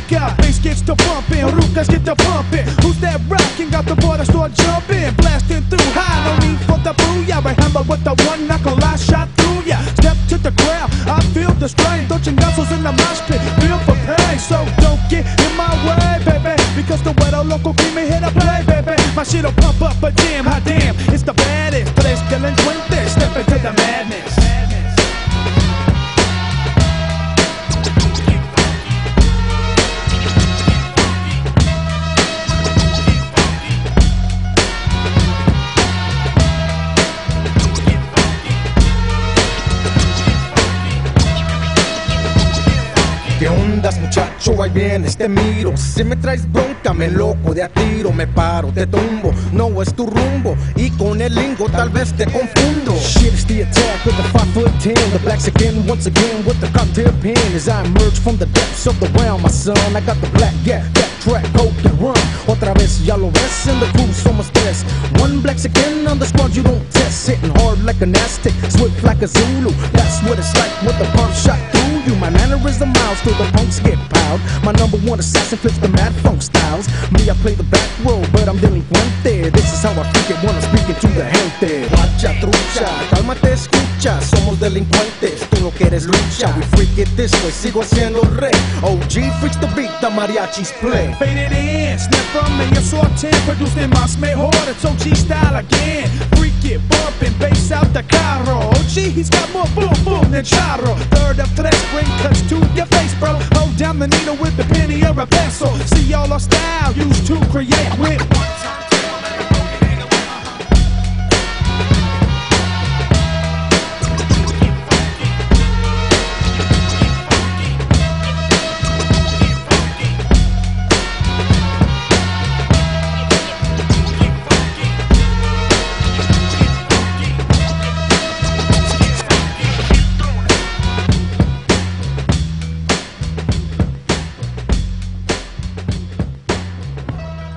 música. Bass gets to bumping, rucas get to pumping. Who's that rocking? Got the boy that start jumping, blasting through high. No need for the booyah. Right hammer with the one knuckle, I shot through ya. Step to the crowd, I feel the strain. Don't chingazos in the mosh pit, feel for pain. So don't get in my way, baby, because the weather local cream here to play, baby. My shit'll pump up a jam, hot damn. It's the baddest, tres delincuentes. Step into the madness. ¿Qué ondas, muchacho? Ahí vienes, te miro. Si me traes bronca, me loco de a tiro. Me paro, te tumbo, no es tu rumbo. Y con el lingo tal vez te confundo. Shit, it's the attack with the 5'10". The blacks again, once again with the cocktail pen. As I emerge from the depths of the realm, my son, I got the black gap, that track, hope to run. Otra vez, ya lo ves, in the crew somos tres. One blacks again on the squad, you don't test. Hitting hard like an Aztec, swift like a Zulu. That's what it's like with the pump shot through you. My mannerism miles till the punks get piled. My number one assassin flips the mad funk styles. Me, I play the back row, but I'm delincuente. This is how I freak it when I'm speaking to the gente. Guacha, trucha, cálmate, escucha. Somos delincuentes, tú no quieres lucha. We freak it this way, sigo siendo el rey. OG freaks the beat, the mariachis play. Faded in, snap from me, assault 10. Produced in más mejor, it's OG style again. Freak it, bumping, bass out the carro. OG, he's got more boom boom than charro. Third of tres, bring cuts to your face, bro. Hold down the needle with the penny or a pencil. See all our style used to create with one time.